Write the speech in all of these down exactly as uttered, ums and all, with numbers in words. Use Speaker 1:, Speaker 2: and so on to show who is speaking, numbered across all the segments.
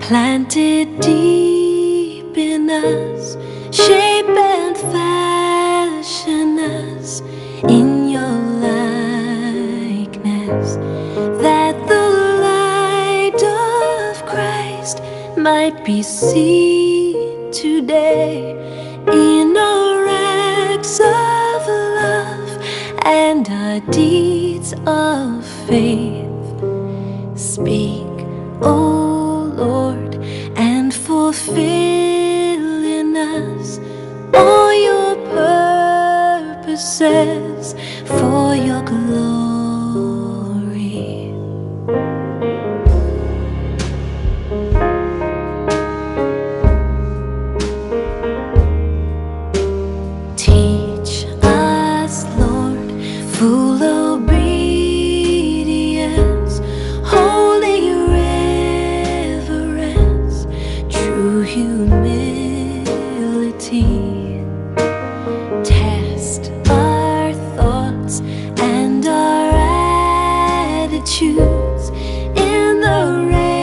Speaker 1: planted deep in us, shape and fashion us in your likeness, that the light of Christ might be seen today in our acts of love and our deeds of faith. Speak, O Lord, and fulfill in us all your purposes for your glory. Teach us, Lord, full obedience, holy reverence, true humility. Test our thoughts and our attitudes in the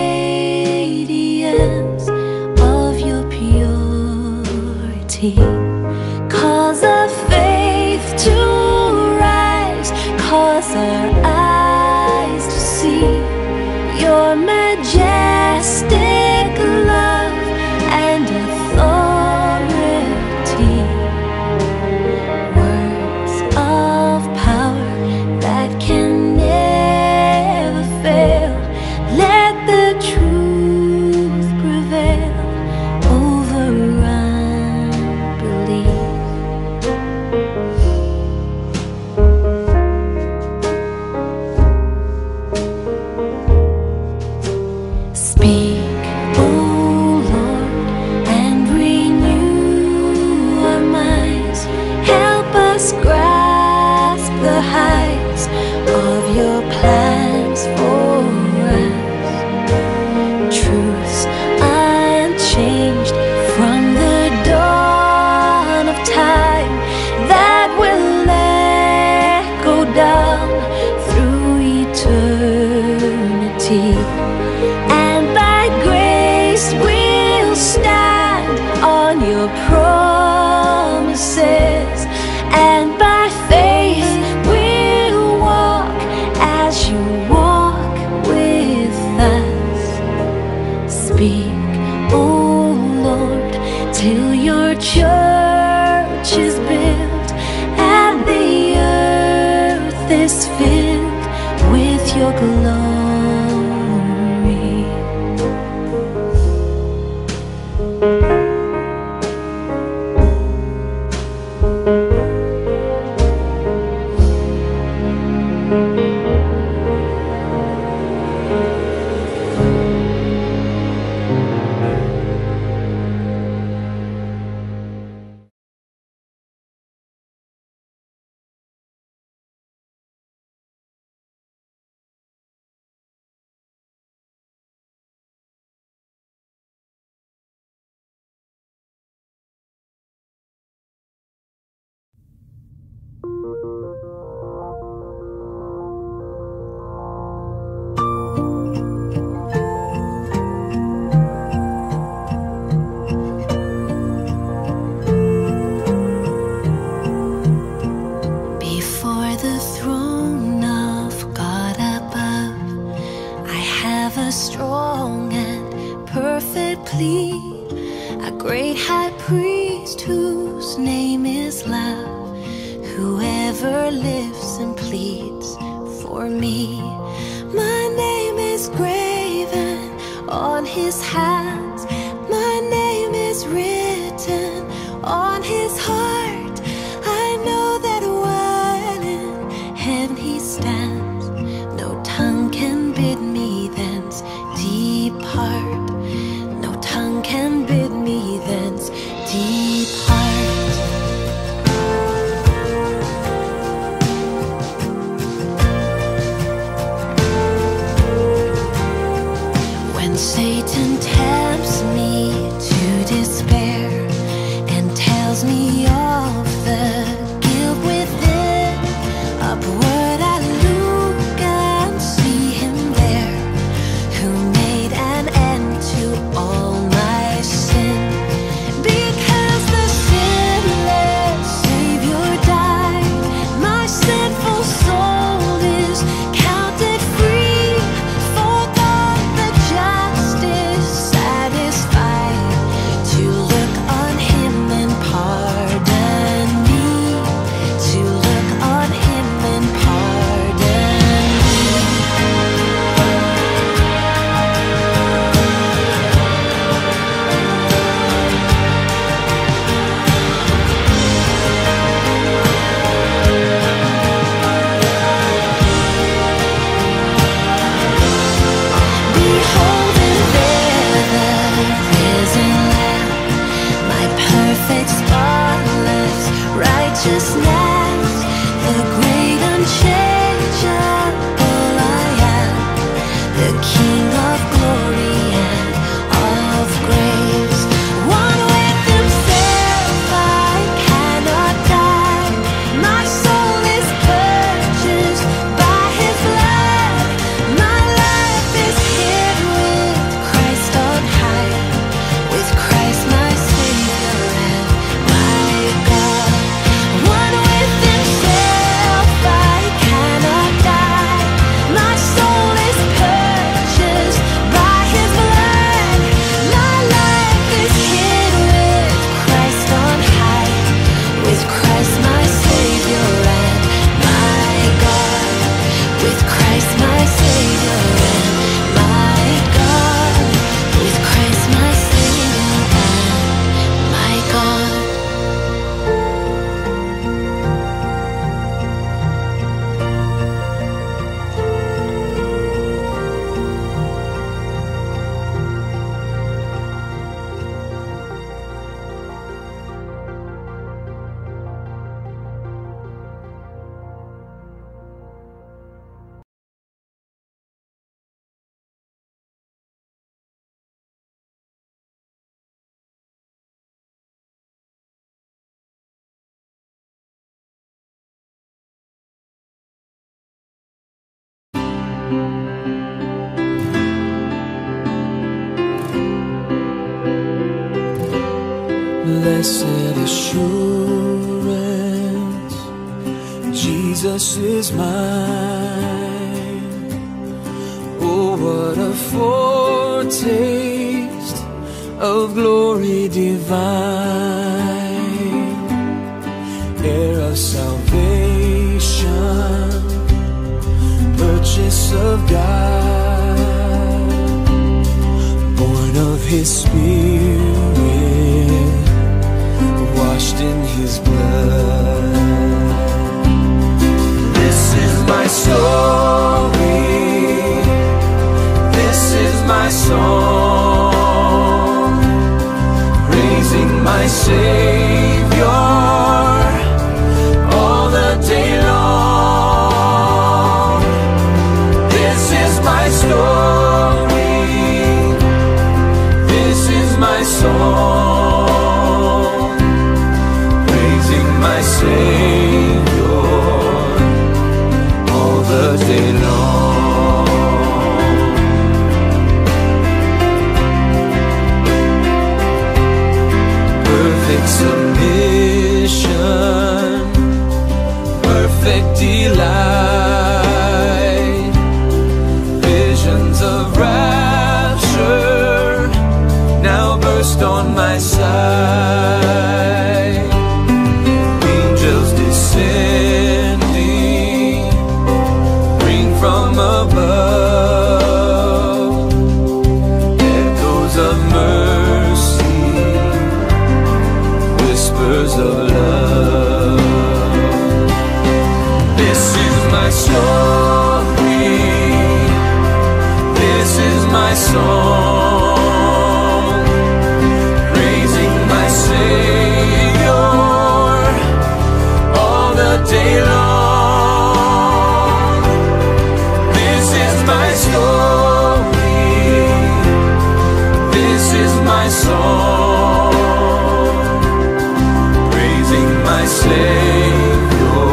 Speaker 1: radiance of your purity. Cause our faith to rise, cause our eyes to see your majestic love and authority. Words of power that can never fail. Let the truth prevail over unbelief. Speak, O Lord, and renew our minds. Help us grasp the heights of your plans for us. Truths unchanged from the dawn of time that will echo down through eternity. And by grace we'll stand on your promises, and by faith we'll walk as you walk with us. Speak, O Lord, till your church is built and the earth is filled with your glory. Before the throne of God above, I have a strong and perfect plea, a great high priest whose name is love, whoever lives and pleads for me. My name is graven on his hands, my name is written on his heart. I know that while in heaven he stands, no tongue can bid me thence depart. No tongue can bid me thence depart. When Satan tempts righteousness, the great unchangeable I am, the King of glory and of grace. One with himself, I cannot die. My soul is purchased by his blood. My life is hid with Christ on high, with Christ my Savior and my God. One with himself, I cannot die. My soul is purchased by his blood. My life is hid with Christ on high, with Christ my Savior and my God. With Christ my Savior and my God. With Christ my Savior and my God.
Speaker 2: Blessed assurance, Jesus is mine. Oh, what a foretaste of glory divine, heir of salvation, purchase of God, born of his Spirit, washed in his blood. This is my story, this is my song, praising my Savior all the day long. This is my story, this is my song, my Savior all the day long. Perfect submission, perfect delight, visions of rapture now burst on my sight. Descending, bring from above echoes of mercy, whispers of love. This is my story, this is my song, praising my Savior day long. This is my story, this is my song, praising my Savior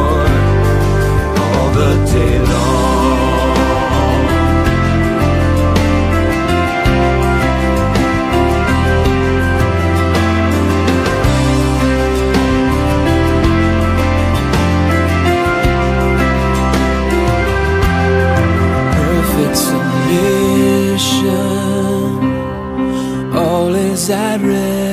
Speaker 2: all the day long. All is at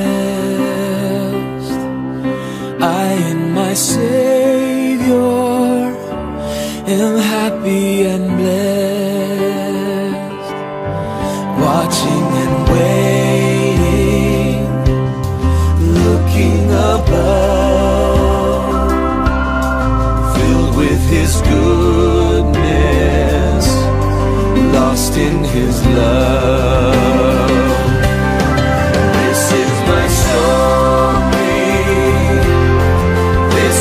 Speaker 2: rest. I and my Savior am happy and blessed, watching and waiting, looking above, filled with his goodness, lost in his love. This is my story, this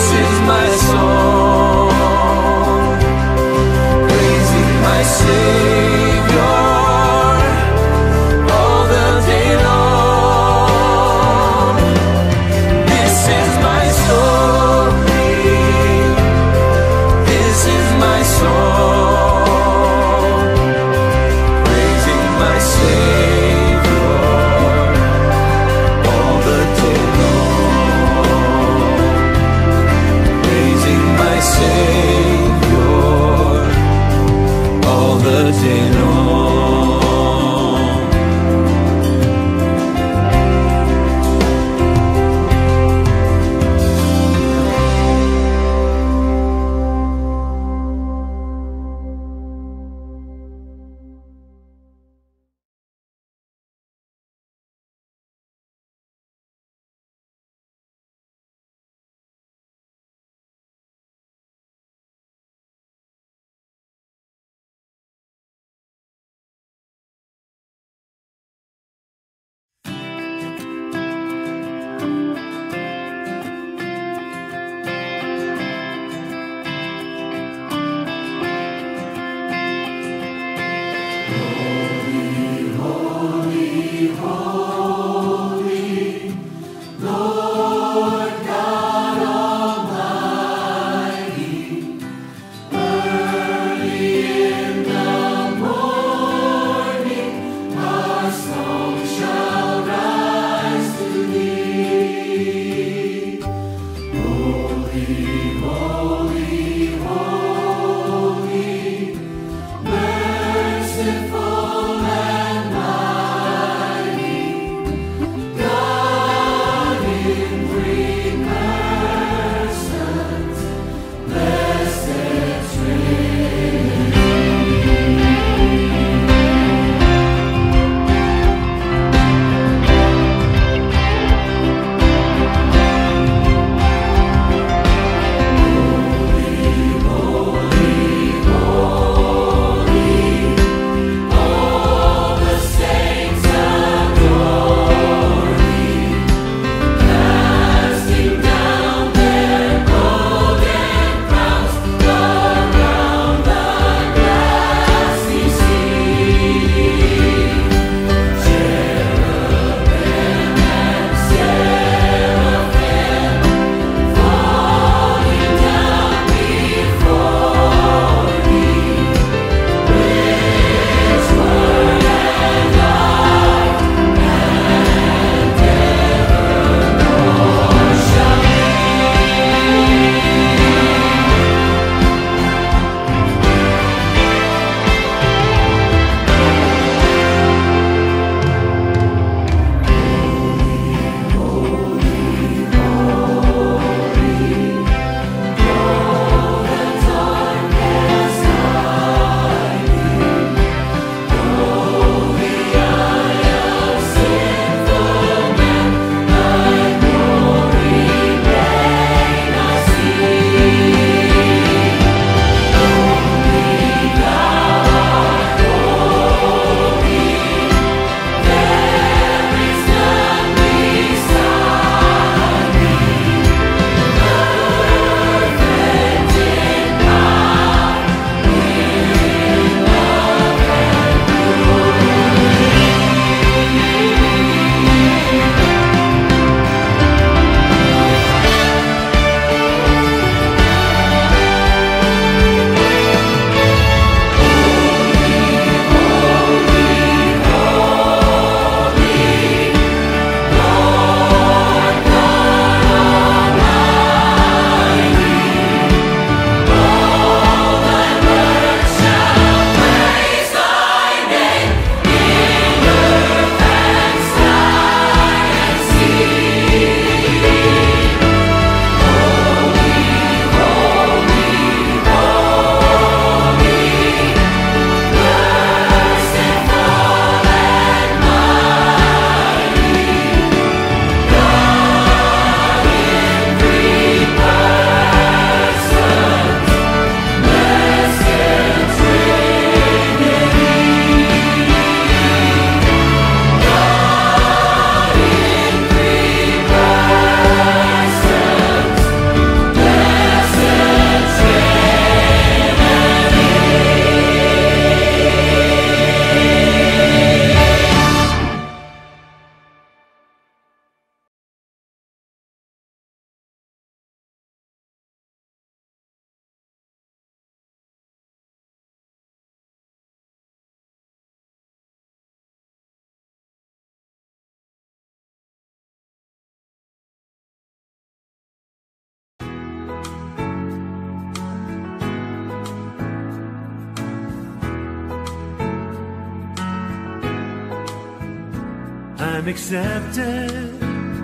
Speaker 3: I'm accepted,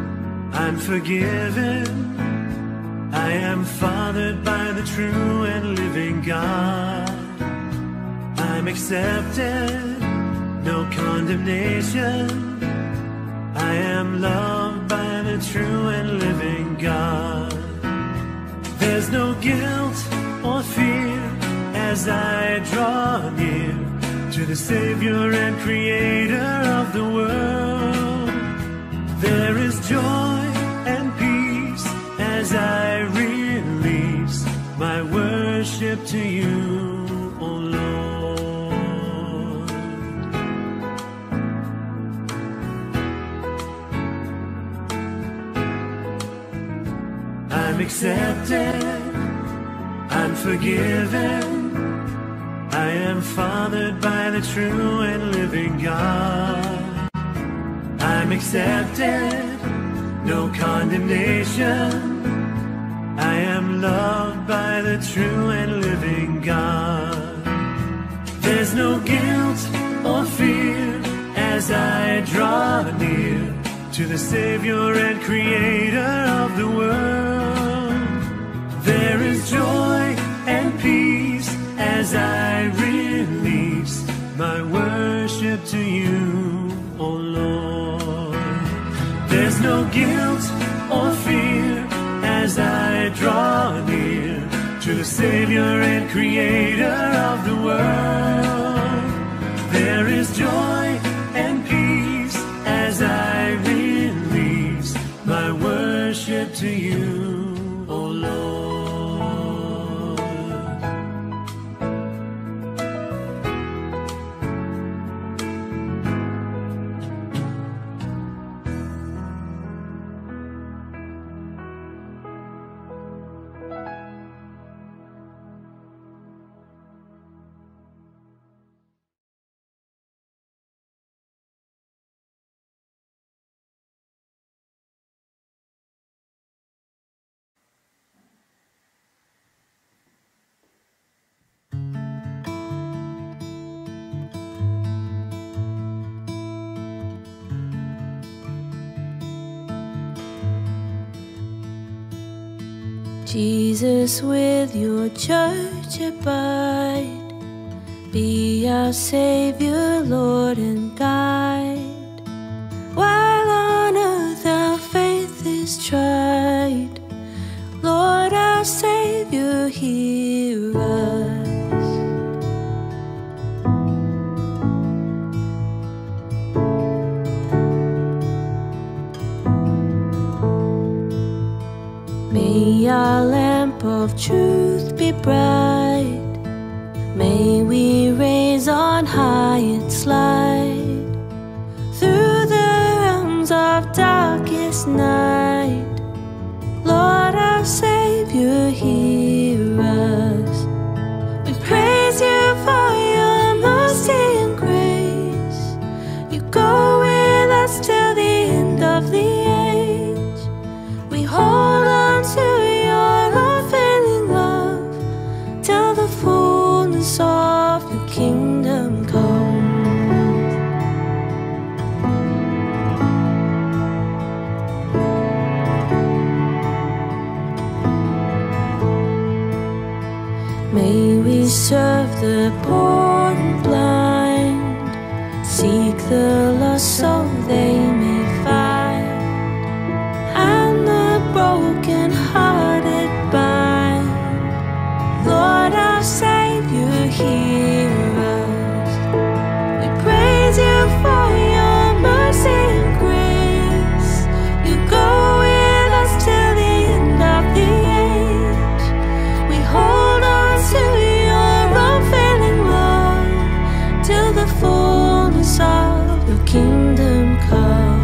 Speaker 3: I'm forgiven, I am fathered by the true and living God. I'm accepted, no condemnation, I am loved by the true and living God. There's no guilt or fear as I draw near to the Savior and Creator of the world. There is joy and peace as I release my worship to you, O Lord. I'm accepted, I'm forgiven, I am fathered by the true and living God. I'm accepted, no condemnation, I am by the true and living God. There's no guilt or fear as I draw near to the Savior and Creator of the world. There is joy and peace as I release my worship to you, O Lord. There's no guilt or fear as I draw near to the Savior and Creator of the world. There is joy and peace as I release my worship to you, O Lord.
Speaker 1: Jesus, with your church abide, be our Savior, Lord and guide. While on earth our faith is tried, Lord, our Savior, hear us. May our lamp of truth be bright, may we raise on high its light through the realms of darkest night. Lord, our Savior, hear us. We praise you for your mercy and grace. You go with us till the end of the age. We hold on to your unfailing love till the fullness of your kingdom comes. May we serve the poor and blind, seek the lost so they may find, and the broken-hearted bind. Lord, our Savior, hear us. We praise you for your mercy and grace. You go with us till the end of the age. We hold on to your unfailing love till the fullness of your kingdom comes.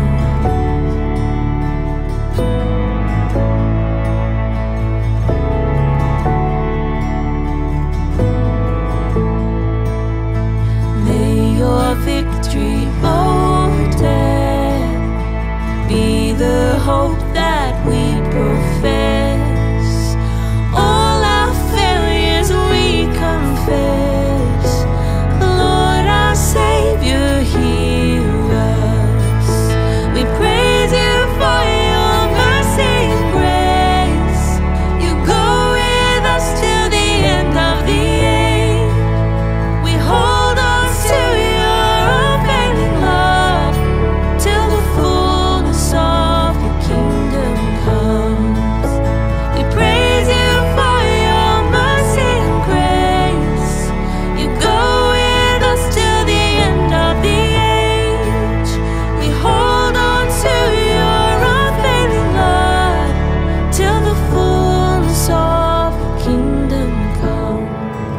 Speaker 1: Your victory over death be the hope that we profess. All our failures we confess. Lord, our Savior, hear us. We praise you for your mercy and grace. You go with us till the end of the age. We hold on to your unfailing love till the fullness of your kingdom comes. We praise you for your mercy and grace. You go with us till the end of the age. We hold on to your unfailing love till the fullness of your kingdom comes.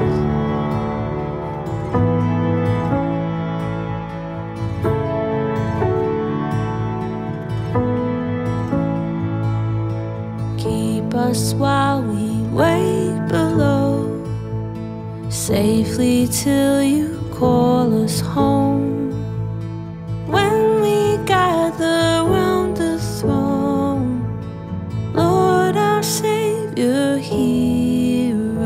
Speaker 1: Keep us while we wait below, safely till you call us home. When we gather round the throne, Lord, our Savior, hear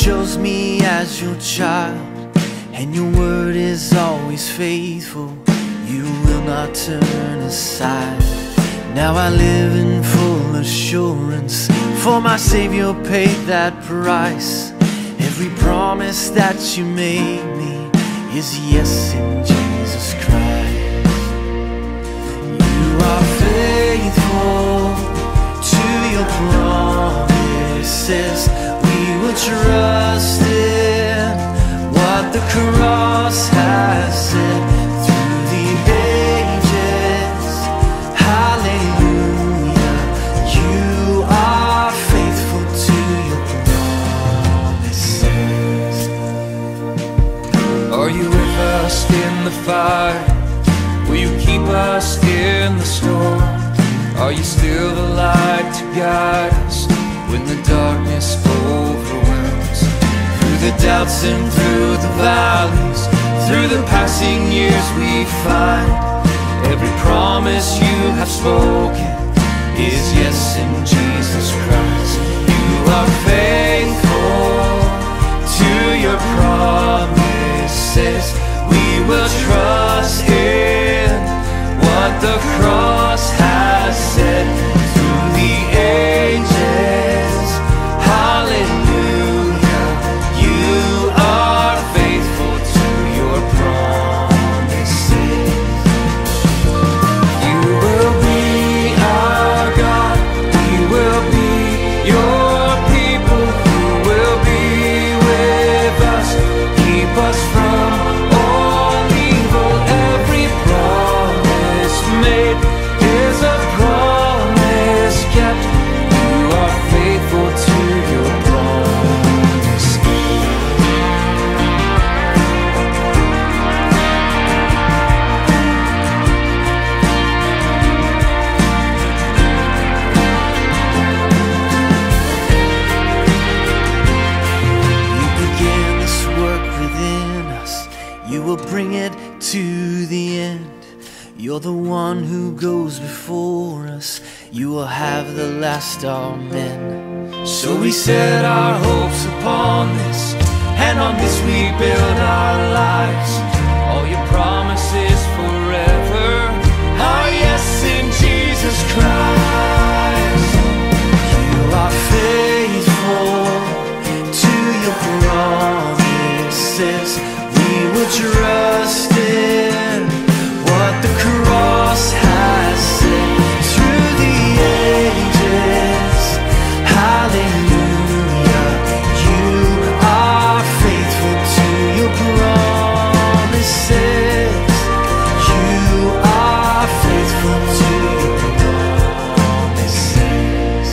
Speaker 4: chose me as your child, and your word is always faithful. You will not turn aside. Now I live in full assurance, for my Savior paid that price. Every promise that you made me is yes in Jesus Christ. You are faithful to your promises. We will trust in what the cross has said through the ages. Hallelujah. You are faithful to your promises.
Speaker 2: Are you with us in the fire? Will you keep us in the storm? Are you still the light to guide us when the darkness overwhelms? Through the doubts and through the valleys, through the passing years we find every promise you have spoken is yes in Jesus Christ. You are faithful to your promises. We will trust in what the cross has said through the ages. Hallelujah. You are faithful to your promises. You will be our God. We will be your people. You will be with us. Keep us from all evil. Every promise made is a promise kept. You are faithful to your promise. You began this work within us. You will bring it to the end. You're the one who goes before us. You will have the last amen. So we set our hopes upon this, and on this we build our lives. All your promises forever are yes in Jesus Christ. You are faithful to your promises. We will trust in what the cross has said through the ages. Hallelujah. You are faithful to your promises. You are faithful to your promises.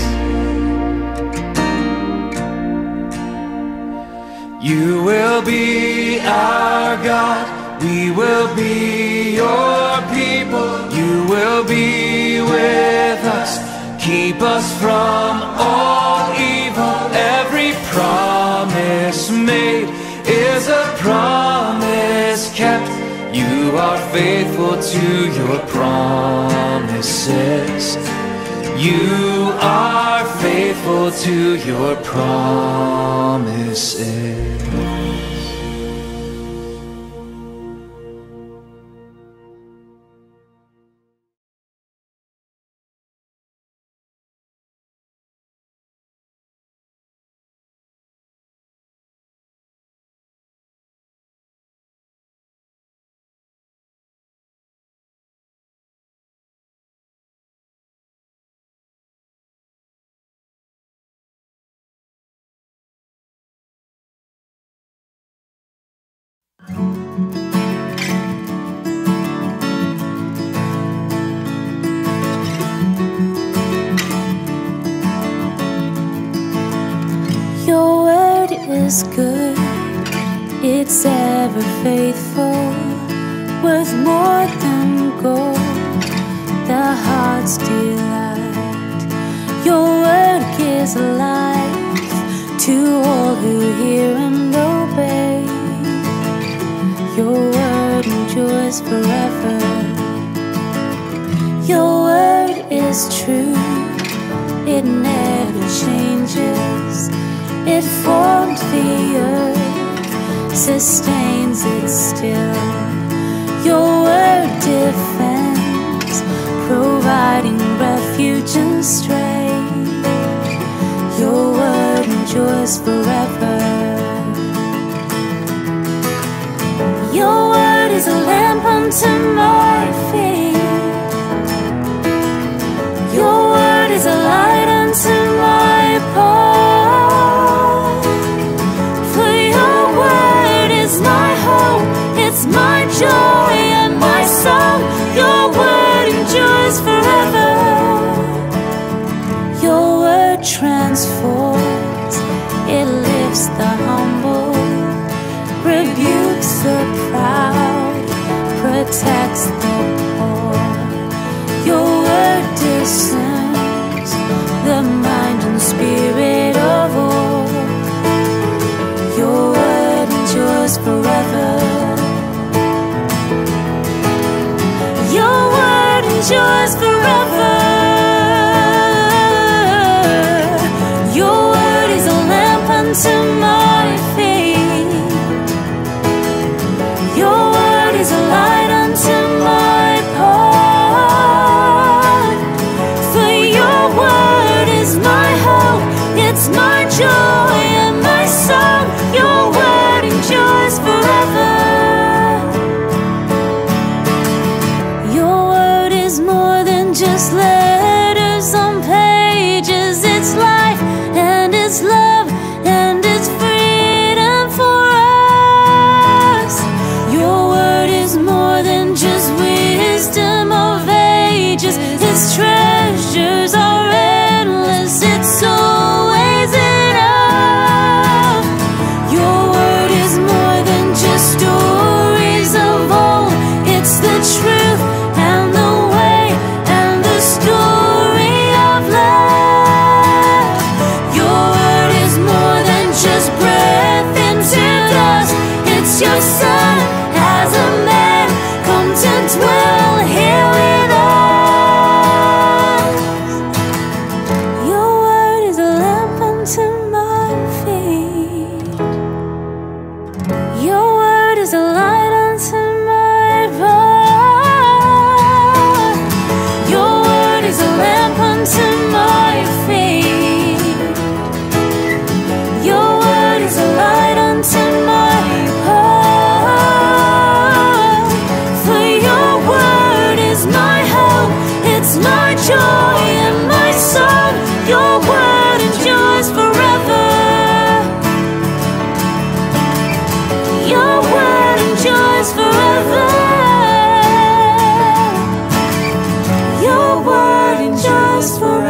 Speaker 2: You will be our God. We will be your people. You will be with us. Keep us from all evil. Every promise made is a promise kept. You are faithful to your promises. You are faithful to your promises.
Speaker 1: Your word is good, it's ever faithful, worth more than gold, the heart's delight. Your word gives life to all who hear and obey. Your word endures forever. Your word is true, it never changes. It formed the earth, sustains it still. Your word defends, providing refuge and strength. Your word endures forever. Your word is a lamp unto my feet. Your word is a light unto my path. For your word is my hope, it's my joy and my song. Your word endures forever. Your word transforms, it lifts the humble, rebukes the proud, protects the poor. Your word discerns the mind and spirit of all. Your word endures forever. Your word endures forever. Your word is a lamp unto my feet. Your word is a light unto my path. For your word is my hope, it's my joy and my song. Your word endures forever. Your word is more than just letters on pages. It's life and it's love and it's freedom for us. Your word is more than just wisdom of ages. Its treasures are endless, it's always enough. Your word is more than just stories of old. It's the truth and the way and the story of love. Your word is more than just breath into dust. It's your Son as a man come to dwell here with us. Your word is a lamp unto my feet. Your word is a light unto my path. Your word is a lamp unto my feet. Your word is a light unto my path. For your word is my hope, it's my joy and my song. Your word endures forever. Your word endures forever. Your word endures forever.